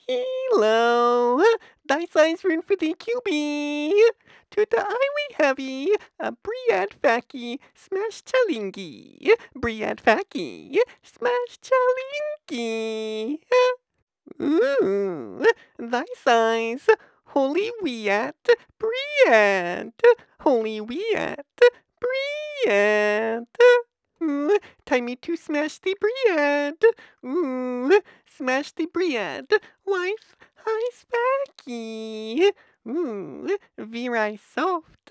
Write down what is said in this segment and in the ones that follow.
Hello, thy size run for the cubie. To the highway heavy, a Briad Facky, smash chalingi. Briad Facky, smash chalingi. Ooh, thy size, holy weat, Briad. Holy weat, Briad. Ooh, time me to smash the bread. Ooh, smash the bread. Wife, hi, Spacky. Ooh, very soft.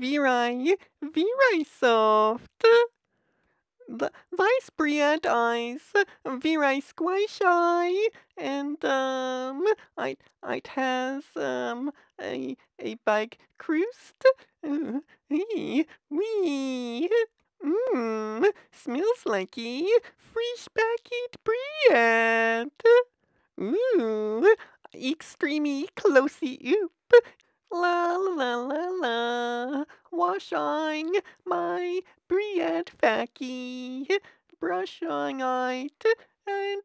Very soft. Vice bread eyes. Very squishy. And, it has, a big crust. Wee. Smells like fresh packet bread. Ooh, extremely closey oop. La la la la la. Washing my bread facky. Brushing it and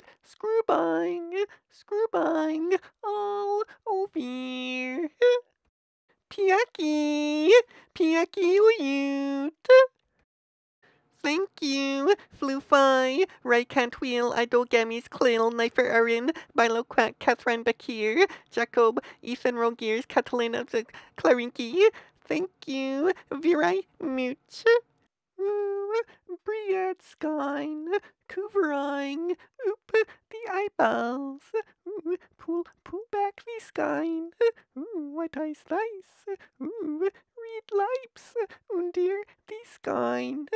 scrubbing all over. Piaki uyut. Thank you, Floofy, Right Can't Wheel, Idolgamies, Clail, Knifer Erin, Bilo Quack, Catherine Bakir, Jacob, Ethan Rogears, Catalina Clarinky. Thank you, very much. Briad Skine, covering, oop, the eyeballs. Pull back the skine. What eyes nice. Read lips, under the skine.